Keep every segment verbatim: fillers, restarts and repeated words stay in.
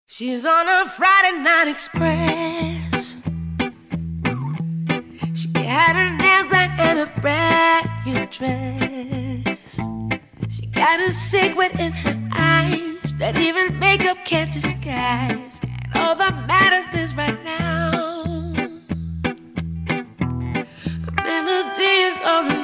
She's on a Friday night express. She had a nails done and a brand new dress. She got a secret in her eyes that even makeup can't disguise. And all that matters is right now, a melody is on her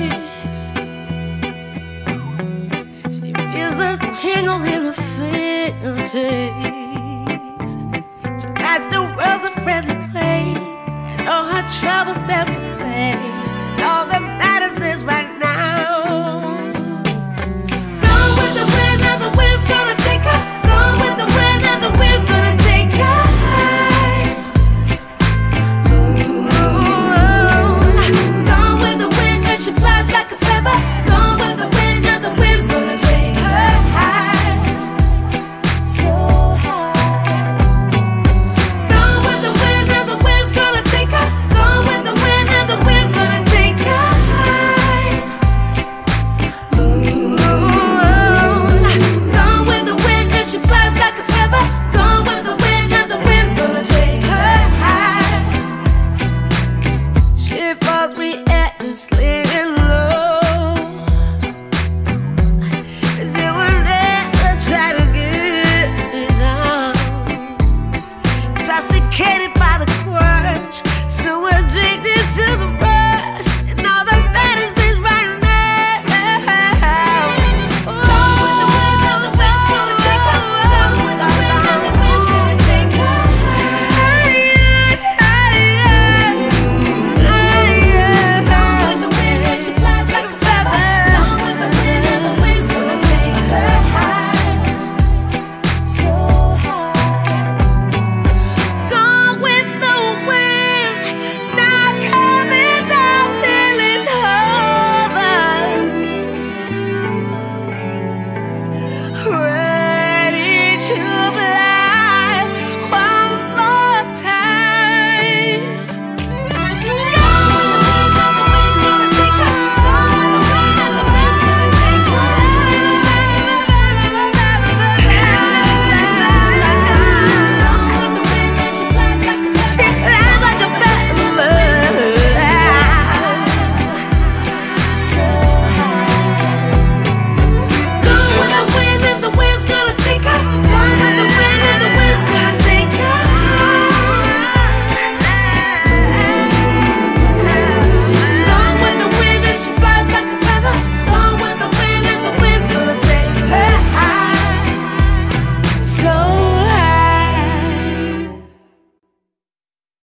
lips. She feels a tingle in her fingertips. Tonight's the world's a friendly place, and all her troubles melt away. And all that matters is right now,